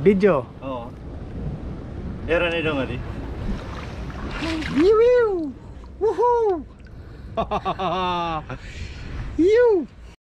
Video. Oo. Era na dong ali. Yiw! Woohoo! Yiw!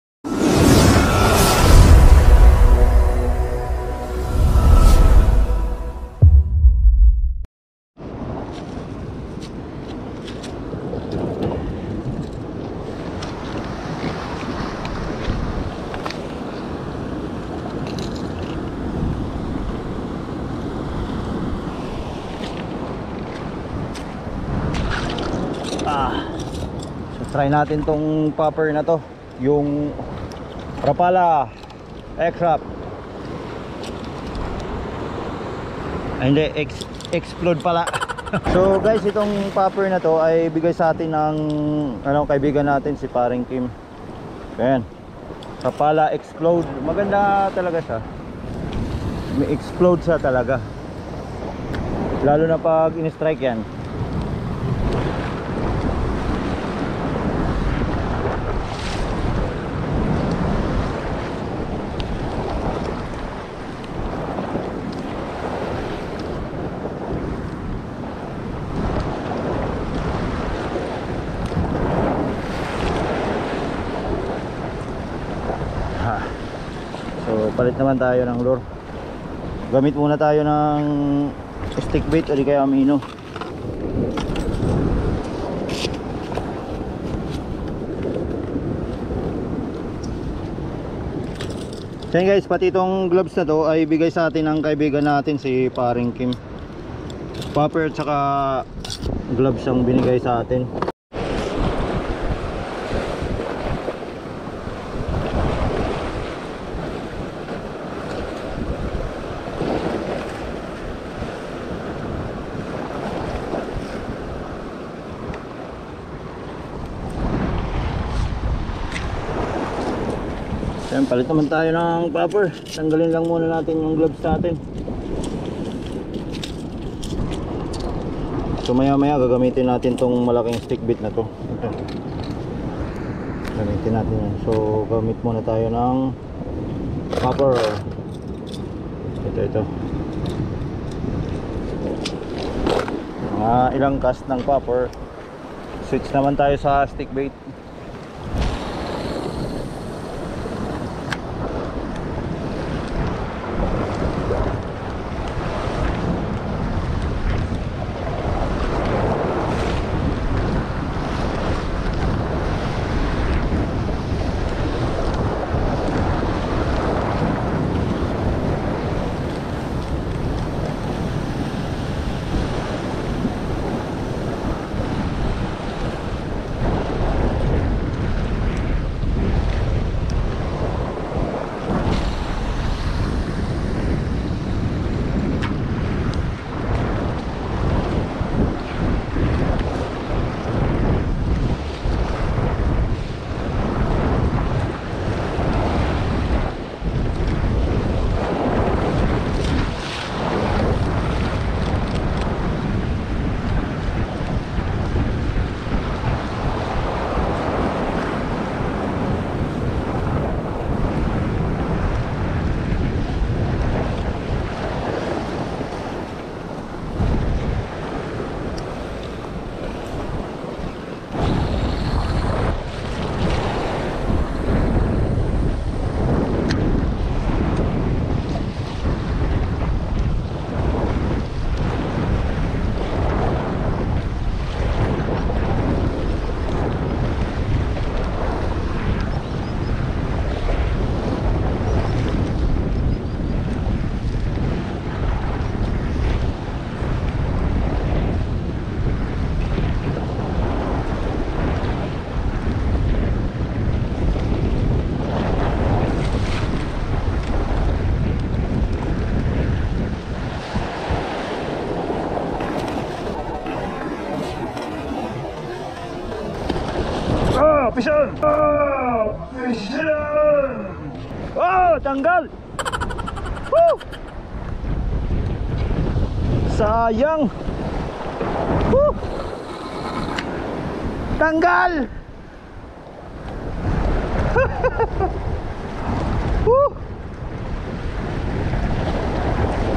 So try natin tong popper na to, yung Rapala X-Rap. Hindi, explode pala. So guys, itong popper na to ay bigay sa atin ng kaibigan natin, si paring Kim. Ayan, Rapala Explode. Maganda talaga siya, may explode siya talaga, lalo na pag in-strike yan. So palit naman tayo ng lure. Gamit muna tayo ng stick bait o di kaya amino. So guys, pati itong gloves na to ay bigay sa atin ng kaibigan natin, si paring Kim. Popper at saka gloves ang binigay sa atin. Ayan, palit naman tayo ng popper. Tanggalin lang muna natin yung gloves natin. So maya maya gagamitin natin tong malaking stick bit na to. Ito. Gamitin natin yan. So gamit muna tayo ng popper. Ito. Ilang cast ng popper. Switch naman tayo sa stick bait. Pisyon! Pisyon! Oh, tanggal! Woo! Sayang! Woo! Tanggal! Woo!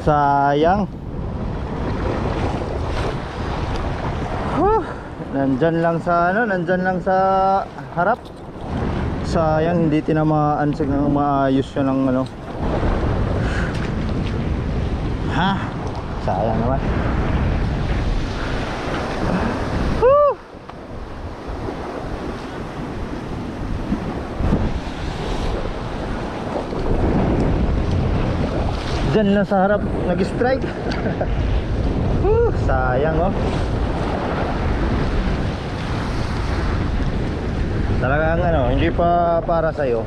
Sayang. Nandyan lang sa ano, nandyan lang sa harap. Sayang hindi tinamaan ng maayos siya ng ano. Ha? Sayang naman. Diyan lang sa harap nag-strike. Sayang oh. Talagang ano, hindi pa para sa'yo.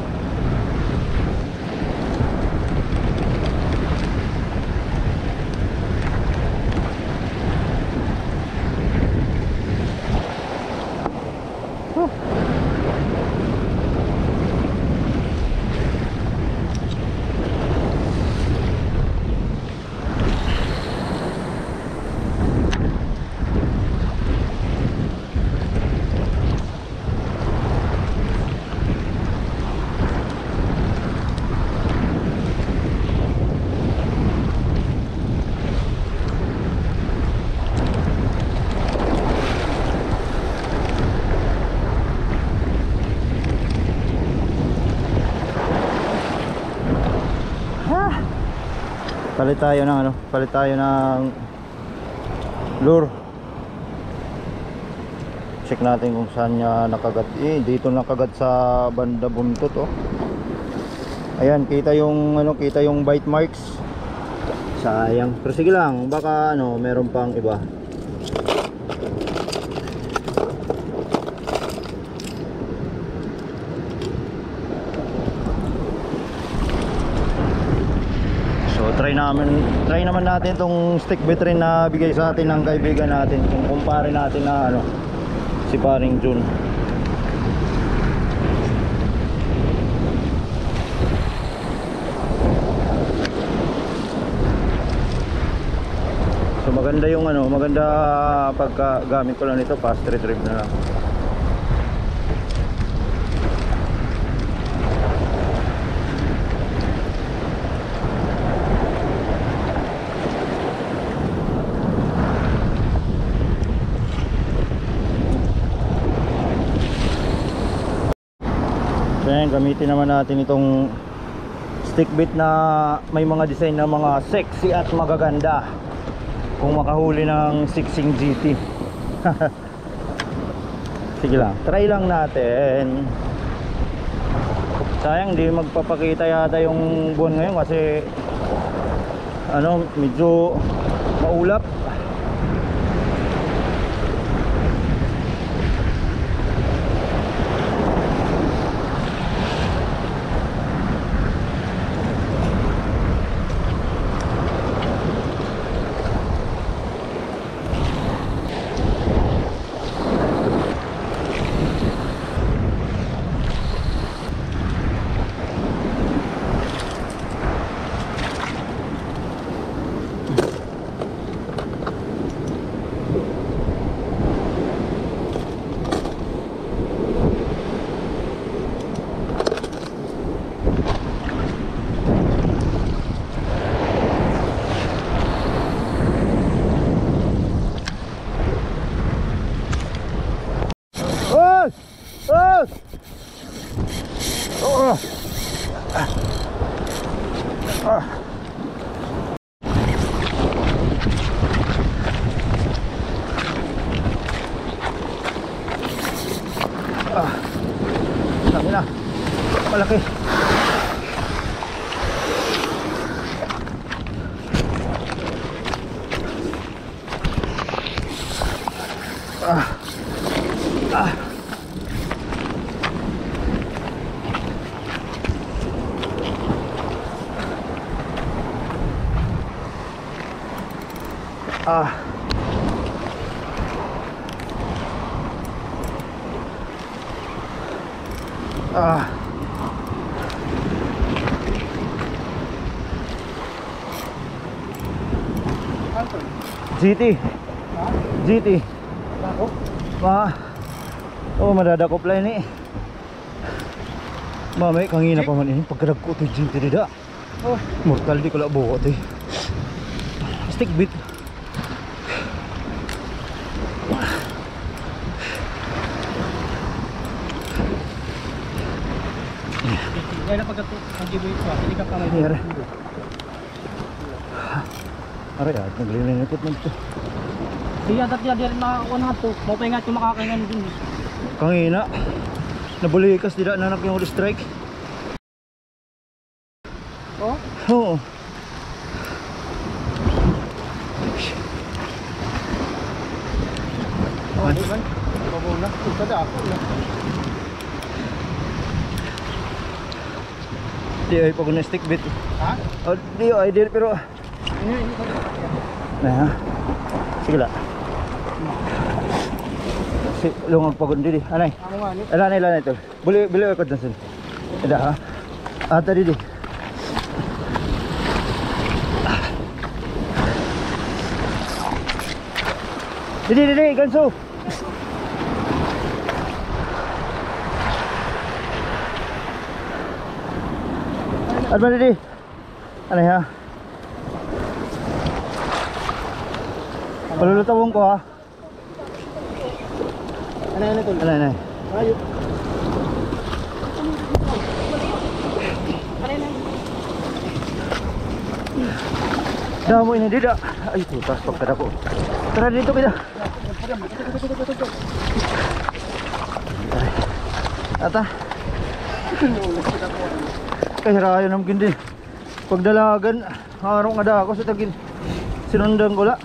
Palit tayo ng ano, palit tayo ng lure. Check natin kung saan niya nakagat. Dito nakagat sa banda buntot oh. Ayan, kita yung ano, kita yung bite marks. Sayang. Pero sige lang, baka ano, meron pang iba. Try naman natin itong stick bait rin na bigay sa atin ng kaibigan natin. Kung kumpare natin na ano, si paring Jun. So maganda yung ano, maganda pagkagamit ko lang nito, fast retrieve na lang. Ayan, gamitin naman natin itong stick bait na may mga design na mga sexy at magaganda. Kung makahuli ng 6-ing GT. Sige lang, try lang natin. Sayang di magpapakita yata yung buwan ngayon kasi ano, medyo maulap. Sabi na, malaki. GT. GT. Dakop? Oh, madadakop lang ini. Mamay kangina pa man ini pagkadag ko to GT dida. Oh, mortal di ko la buot eh. stick bit. Kaya na pag-giveaway ko, hindi ka pa may Ayan. Aray at naglilingkot na ito. Hindi atat niya rin makakakuha na ito. Mapaingat yung makakaingan din. Kangina. Nabulikas dida nanak yung strike. Oh? Oo. Oh, di ba? Pabula. Kada ako na. Di ay pag stick bit. Ha? Oh, di ay di pero Ini pa. nah. Sige la. Si lungag pagod di. Anay. Amo nga ni. Ilan ito. Bili ko dan sin. Ida ha. Tadi di. Di ganso. Ano di? Ano ya? Palulutawon ko ha. Ano tol? Ano? Ayo. Damo ini dida. Ay putas pagkada ko. Tara dito kita. Ata. Kaya rayo nam gindi. Pagdalagan, harong ada ako sa tagin. Sinundang ko la.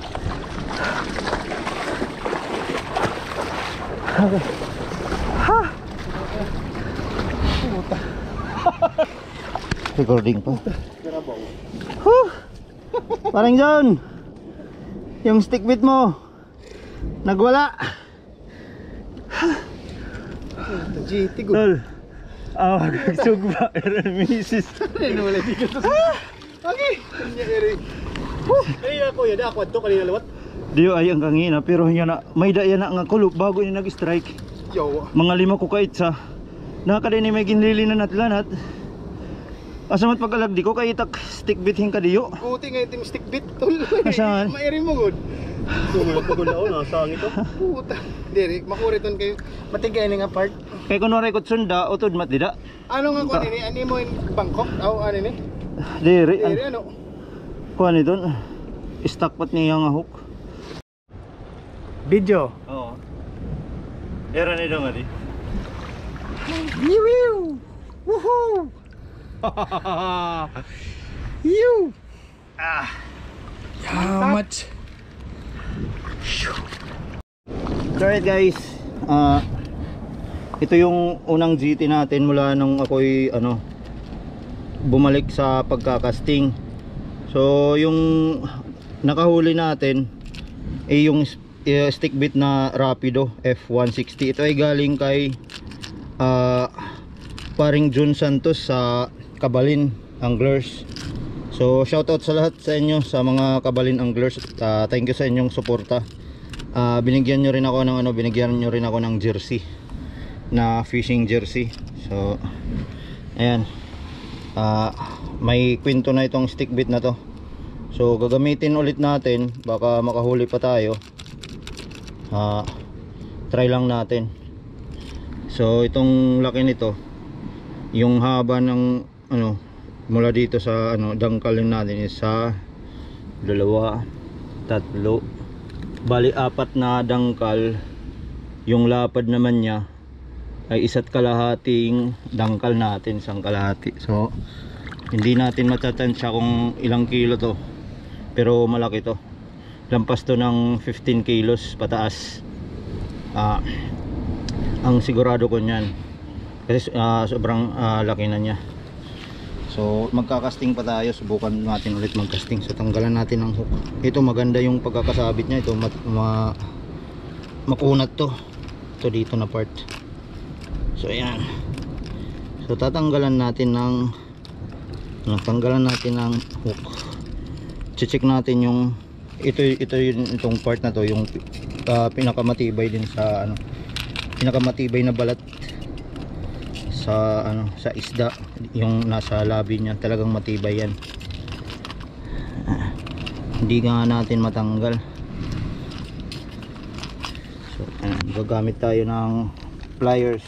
Okay. Ha. Puta. Recording pa. Huh. Parang John. Yung stick bit mo nagwala. GT go. Tol. Sugba era misis. Ano wala dito. Okay. Kanya eri. Ay ako ya da ako to kanina lawat. Diyo ay ang kangina pero hinya na may daya na nga kulop bago ni nag-strike. Yo. Mga 5 ko kaitsa. Nakakada ni may ginlili na natlanat. Asamat pagkalag di ko kay itak stick bit hing kadiyo. Buti nga itim stick bit tol. Asan? Mairi mo gud. Sumulog pa gula na saan ito. Puta. Diri makuriton kay matigay ni nga part. Kay kunwari ko sunda utod mat dida. Ano nga ko nini? Ani mo in Bangkok? Aw ano ni? Diri Diri ano? kuan ni don. Stuck pat niya nga hook. Video. Oo. Era ni dong adi. Wiwiw. Woohoo. You. How much? Alright guys, ito yung unang GT natin mula nung ako'y bumalik sa pagkakasting. So yung nakahuli natin ay yung stick bit na Rapido F160. Ito ay galing kay paring Jun Santos sa Kabalin Anglers. So shoutout sa lahat sa inyo, sa mga Kabalin Anglers. Thank you sa inyong suporta. Binigyan nyo rin ako ng jersey, na fishing jersey. So ayan, may kwento na itong stick bit na to. So gagamitin ulit natin, baka makahuli pa tayo. Try lang natin. So itong laki nito, yung haba ng mula dito sa dangkal natin is sa 2, 3, bali 4 na dangkal. Yung lapad naman niya ay 1 kalahating dangkal natin, 1 kalahati. So hindi natin matatansya kung ilang kilo to, pero malaki to. Lampas to ng 15 kilos pataas. Ang sigurado ko niyan kasi sobrang laki na niya. So magkakasting pa tayo, subukan natin ulit magkasting. So tanggalan natin ang hook. Ito maganda yung pagkakasabit niya. Ito makunat to. Ito dito na part. So ayan. So tatanggalan natin ng hook. Check natin yung itong part na to, yung pinakamatibay din sa pinakamatibay na balat sa sa isda, yung nasa labi niya. Talagang matibay yan. hindi nga natin matanggal. So ayan, gagamit tayo ng pliers.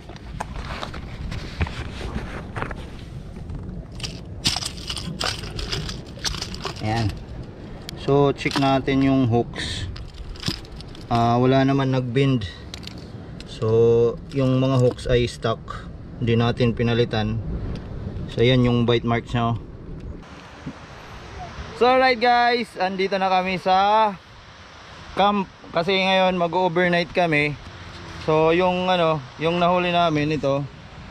Ayan. So check natin yung hooks. Wala naman nag-bend. So yung mga hooks ay stock, hindi natin pinalitan. So ayan yung bite marks niya. So alright guys, andito na kami sa camp kasi ngayon mag-overnight kami. So yung yung nahuli namin ito,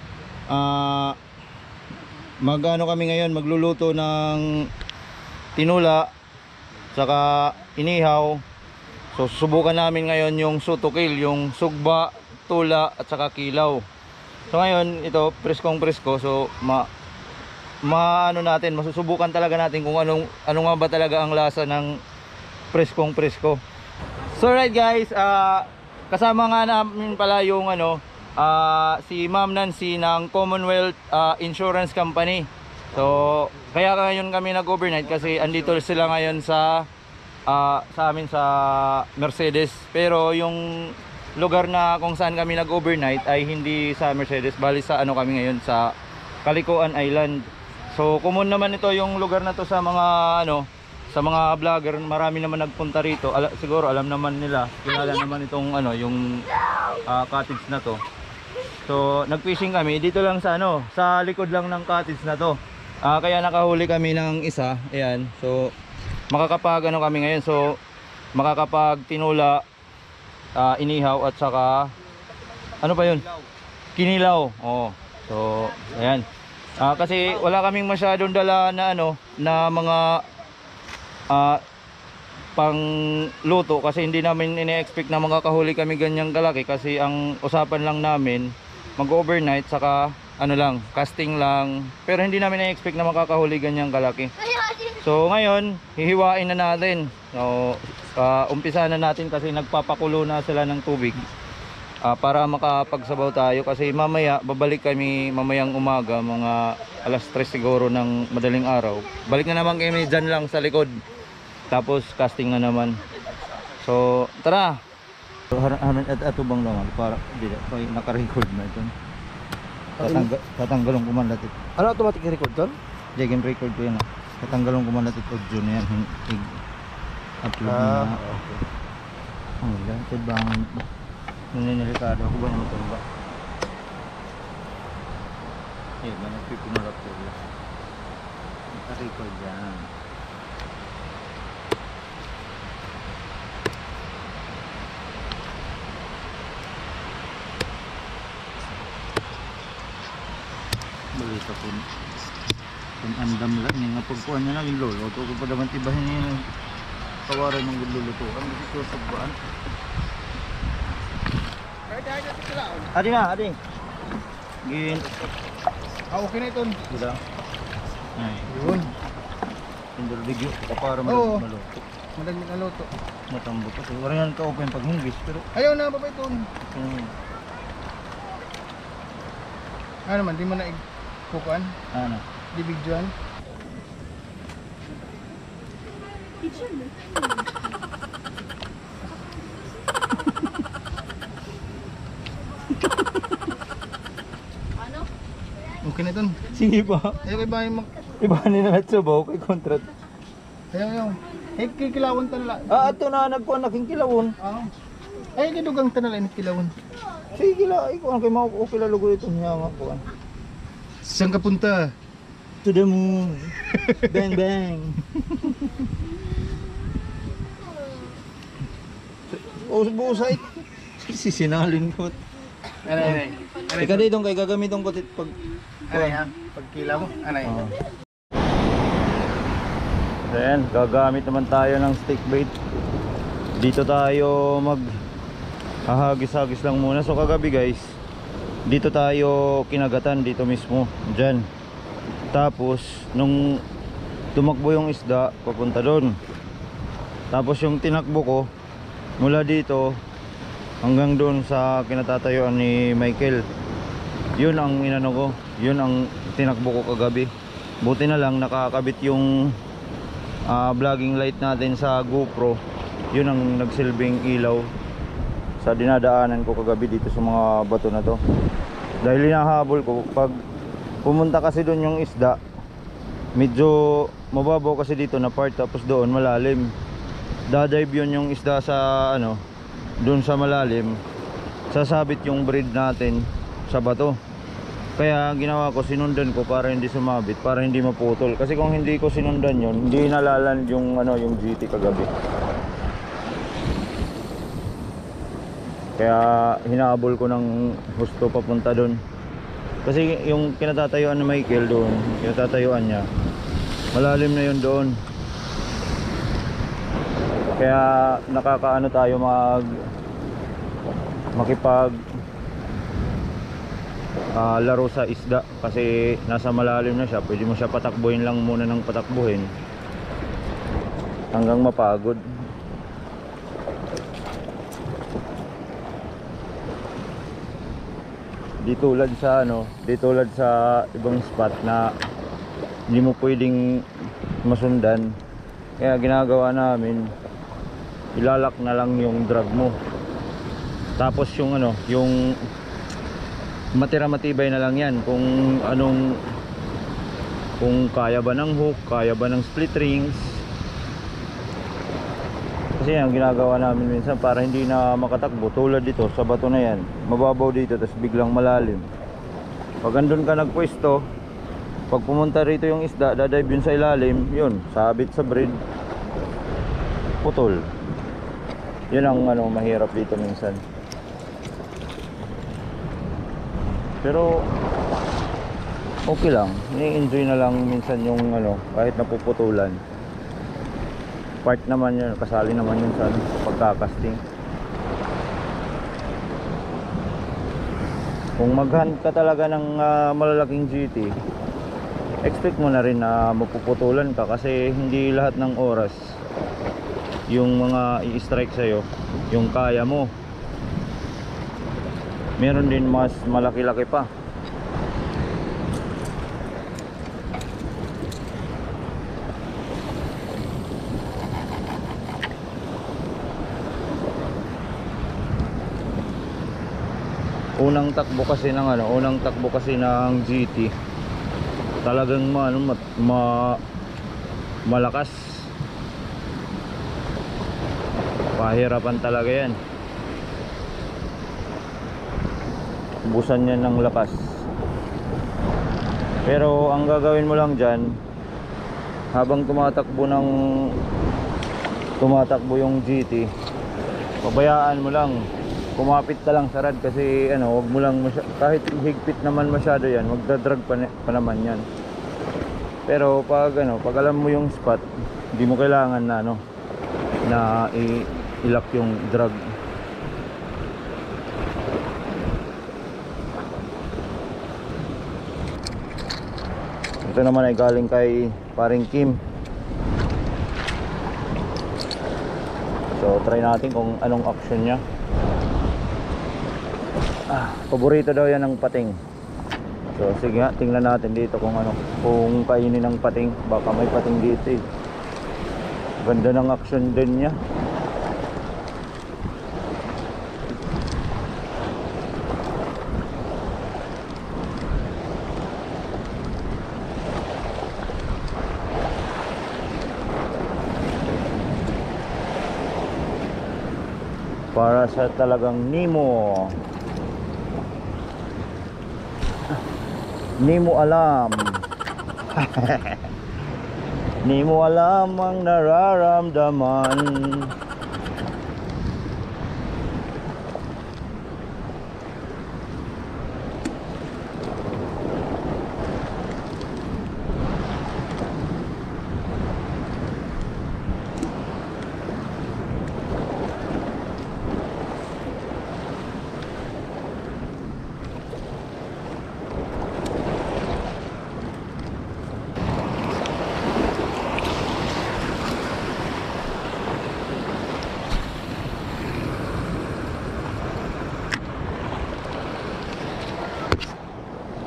mag-ano kami ngayon, magluluto ng tinula saka inihaw. So susubukan namin ngayon yung sutukil, yung sugba, tula at saka kilaw. So ngayon ito preskong presko. So ano natin, masusubukan talaga natin kung ano nga ba talaga ang lasa ng preskong presko. So right guys, kasama nga namin pala yung si Ma'am Nancy ng Commonwealth Insurance Company. So kaya ngayon kami nag-overnight kasi andito sila ngayon sa amin sa Mercedes. Pero yung lugar na kung saan kami nag-overnight ay hindi sa Mercedes, bali sa kami ngayon sa Calikuan Island. So common naman ito yung lugar na to sa mga sa mga vlogger, marami naman nagpunta rito. Siguro alam naman nila, kilala naman itong yung cottage na to. So nag-fishing kami dito lang sa sa likod lang ng cottage na to. Kaya nakahuli kami ng isa. Ayan. So makakapag kami ngayon. So makakapag tinula, inihaw at saka ano pa yun? Kinilaw. Oh. So ayan. Kasi wala kaming masyadong dala na na mga pang luto kasi hindi namin ine-expect na makakahuli kami ganyang kalaki kasi ang usapan lang namin mag-overnight saka lang, casting lang. Pero hindi namin na-expect na makakahuli ganyang kalaki. So ngayon, hihiwain na natin. So umpisa na natin kasi nagpapakulo na sila ng tubig. Para makapagsabaw tayo kasi mamaya babalik kami mamayang umaga mga alas 3 siguro ng madaling araw. Balik na naman kami dyan lang sa likod. Tapos casting na naman. So tara. Ato bang naman para naka-record na ito. Tatanggalong ko man latit. Ano automatic record doon? Game record ko yan. Tatanggalong ko man latit audio na yan. Upload na. Okay. Ang latit bang Ricardo ako ba naman ito ba? Eh, nagpipinulap ko yun. Naka-record yan. Balita po kung andam lang yung napagpuan niya naging lolo ito ko pa naman tibahin niya yung kawaran ng lulutuan ito sa buwan. Adi na, adi gin Okay na ito. gila ay Yun. pindol bigyo para Oo. maluto Madali na luto. matambok kasi warangan ka open pag hinggis pero Ayaw na ba ito? Ano naman, di mo na ikukuan? ano Di bigjuan? Okay na ito. sige pa Ayaw kay bahay mo. ibahanin na natin subaw kay contract Ayaw. Eh, kikilawan tanala. ito na nagpuan naking kilawon Ay, kidugang tanala init kilawan. sige la ikaw ang kay mga okay lalugo ito niya nga po Saan ka punta? to the moon bang bang usay sisinalin ko Anay. ika dito kay gagamiton ko pag Anay, pagkila mo. Anay. Ayan, gagamit naman tayo ng stick bait. Dito tayo hahagis-hagis lang muna. So kagabi guys, dito tayo kinagatan dito mismo, dyan. Tapos nung tumakbo yung isda papunta doon. Tapos yung tinakbo ko mula dito hanggang doon sa kinatatayuan ni Michael, yun ang inano ko, yun ang tinakbo ko kagabi. Buti na lang nakakabit yung vlogging light natin sa GoPro, yun ang nagsilbing ilaw sa dinadaanan ko kagabi dito sa mga bato na to. Dahil hinahabol ko, pag pumunta kasi doon yung isda, medyo mababaw kasi dito na part, tapos doon malalim. Dadive yun yung isda sa ano, doon sa malalim, sasabit yung breed natin sa bato. Kaya ginawa ko, sinundan ko para hindi sumabit, para hindi maputol. Kasi kung hindi ko sinundan yun, hindi nalaland yung ano, yung GT kagabi. Kaya hinabol ko ng husto papunta doon. Kasi yung kinatatayuan ni Michael doon, kinatatayuan niya, malalim na yun doon. Kaya nakakaano tayo makipag laro sa isda, kasi nasa malalim na siya. Pwede mo siya patakbuhin lang muna ng patakbuhin hanggang mapagod. Di tulad sa ano, di tulad sa ibang spot na hindi mo pwedeng masundan. Kaya ginagawa namin, ilalak na lang yung drag mo. Tapos yung ano, yung matibay na lang yan, kung anong, kung kaya ba ng hook, kaya ba ng split rings. Kasi yan ginagawa namin minsan para hindi na makatakbo. Tulad dito sa bato na yan, mababaw dito tapos biglang malalim. Pag andun ka nagpwesto, pag pumunta rito yung isda, dadive yun sa ilalim, yun, sabit sa braid, putol. Yun ang ano, mahirap dito minsan. Pero okay lang, i-enjoy na lang minsan yung ano, kahit napuputulan. Part naman yun, kasali naman yun sa pagkakasting. Kung mag-hunt ka talaga ng malalaking GT, expect mo na rin na mapuputulan ka, kasi hindi lahat ng oras yung mga i-strike sa'yo yung kaya mo. Meron din mas malaki-laki pa. Unang takbo kasi ng GT, talagang malakas. Pahirapan talaga yan. Busan yan ng lakas. Pero ang gagawin mo lang dyan, habang tumatakbo yung GT, pabayaan mo lang, kumapit ka lang sa rad. Kasi ano, wag mo lang kahit higpit naman masyado yan, magdadrag pa naman yan. Pero pag alam mo yung spot, hindi mo kailangan na i-lock yung drag. Ito naman ay galing kay paring Kim. So try natin kung anong action niya. Paborito daw yan ng pating. So sige nga, tingnan natin dito kung kainin ng pating. Baka may pating dito eh. Ganda ng action din niya. Para sa talagang Nemo. Nemo alam. Nemo alam ang nararamdaman.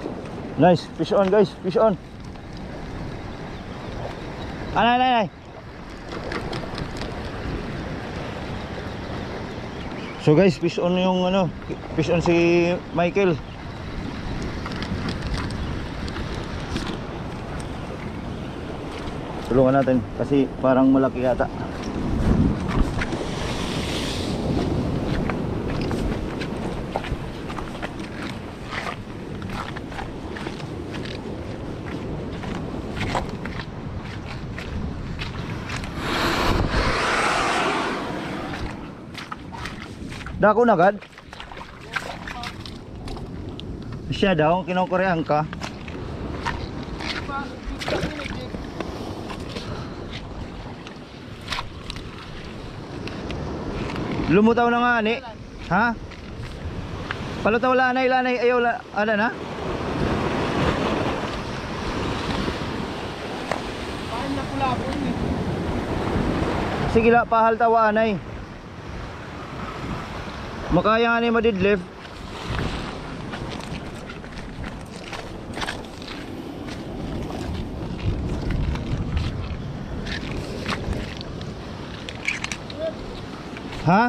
Nice, fish on guys, fish on. Anay. So guys, fish on yung ano, fish on si Michael. Tulungan natin kasi parang malaki yata. Dako na agad. Siya daw, kinukurehan ka. Lumutaw na nga ni. Ha? Palutaw lanay, ayaw ano na? Paano na pula po yun eh. Sige la, pahal tawa anay. Makaya nga ni madidlift. Ha?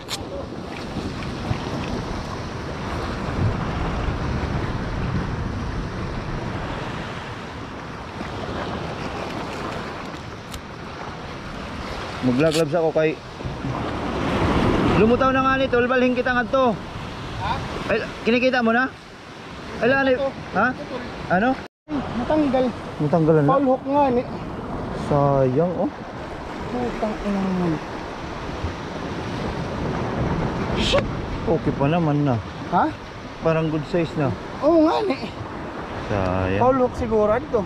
Maglaglabs ako kay lumutaw na nga ni tol, balhin kita nga to. Ha? Ay, kinikita mo na? Ay, ano? Ha? Ano? Matanggal. Matanggalan na. Foul hook nga ni. Sayang oh. Putang ina naman. Shit. Okay pa naman na. Ha? Parang good size na. Oo nga ni. Sayang. Foul hook siguro ito.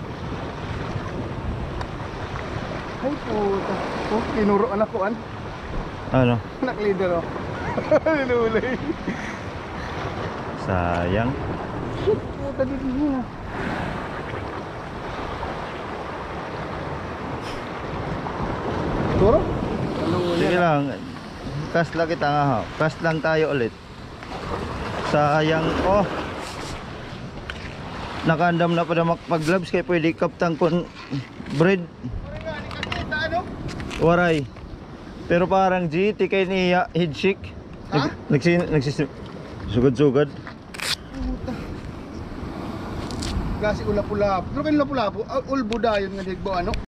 Ay puta. Oh, tinuro anak ko an. Ano? Anak leader oh. Nilulay. Sayang. Shit, puta dito niya. Turo? Sige lang. Cast lang kita nga ha. Cast lang tayo ulit. Sayang oh. Nakandam na pa na makapag-gloves kaya pwede kaptang kon bread. Waray. Pero parang GT kay niya head shake. Ha? Sugad-sugad. Gasi ulap-ulap. Pero kayo ulap-ulap. Ulbo dayon nga digbo ano?